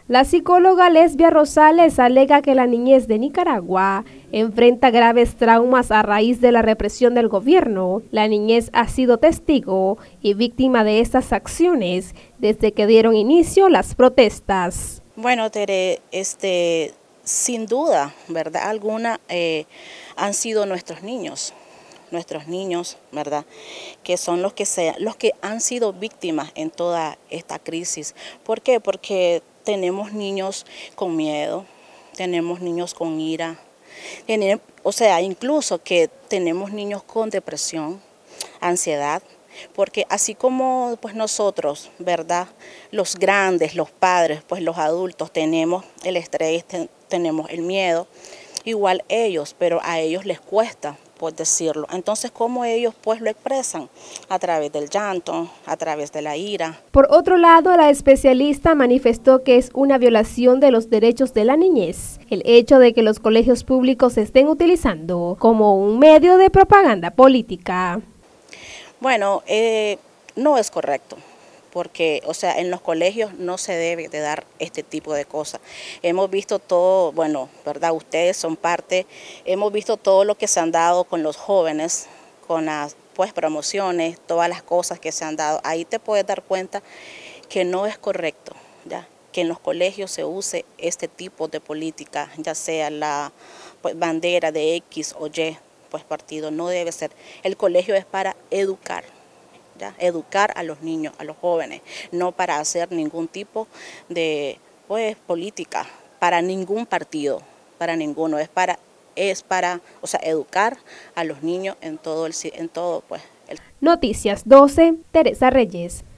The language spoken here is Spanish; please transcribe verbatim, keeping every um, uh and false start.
La psicóloga Lesbia Rosales alega que la niñez de Nicaragua enfrenta graves traumas a raíz de la represión del gobierno. La niñez ha sido testigo y víctima de estas acciones desde que dieron inicio las protestas. Bueno, Tere, este, sin duda, ¿verdad? Alguna eh, han sido nuestros niños, nuestros niños, ¿verdad? Que son los que, se, los que han sido víctimas en toda esta crisis. ¿Por qué? Porque tenemos niños con miedo, tenemos niños con ira, tenemos, o sea, incluso que tenemos niños con depresión, ansiedad, porque así como pues nosotros, ¿verdad? Los grandes, los padres, pues los adultos tenemos el estrés, ten, tenemos el miedo, igual ellos, pero a ellos les cuesta pues decirlo. Entonces, ¿cómo ellos pues lo expresan? A través del llanto, a través de la ira. Por otro lado, la especialista manifestó que es una violación de los derechos de la niñez el hecho de que los colegios públicos se estén utilizando como un medio de propaganda política. Bueno, eh, no es correcto. Porque, o sea, en los colegios no se debe de dar este tipo de cosas. Hemos visto todo, bueno, ¿verdad? Ustedes son parte, hemos visto todo lo que se han dado con los jóvenes, con las pues promociones, todas las cosas que se han dado. Ahí te puedes dar cuenta que no es correcto, ¿ya? Que en los colegios se use este tipo de política, ya sea la pues, bandera de X o Y, pues partido, no debe ser. El colegio es para educar. ¿Ya? Educar a los niños, a los jóvenes, no para hacer ningún tipo de pues, política, para ningún partido, para ninguno, es para, es para o sea, educar a los niños en todo, el, en todo pues. El... Noticias doce, Teresa Reyes.